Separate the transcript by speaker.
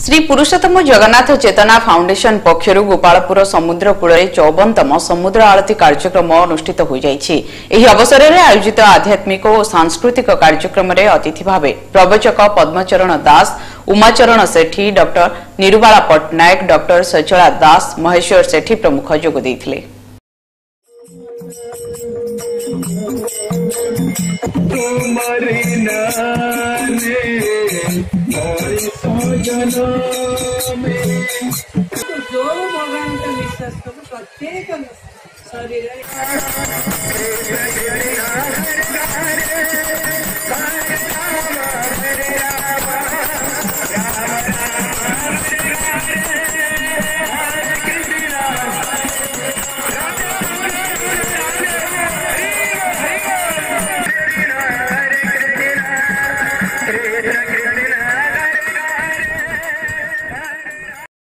Speaker 1: Shri Purushottam Jagannath Chetana foundation पक्षर गोपालपुर समुद्र कूल 54तम समुद्र आलती कार्यक्रम अनुष्ठित हो जाइछि। एही अवसर में आयोजित आध्यात्मिक और सांस्कृतिक कार्यक्रम में अतिथि भाव प्रवचक पद्मचरण दास, उमाचरण सेठी, डॉक्टर निरुबाला पट्टनायक, डॉक्टर सचला दास, महेश्वर सेठी प्रमुख जोग देइथिले।
Speaker 2: जो भगवान का विश्वास करो प्रत्येक शरीर
Speaker 3: Hare Krishna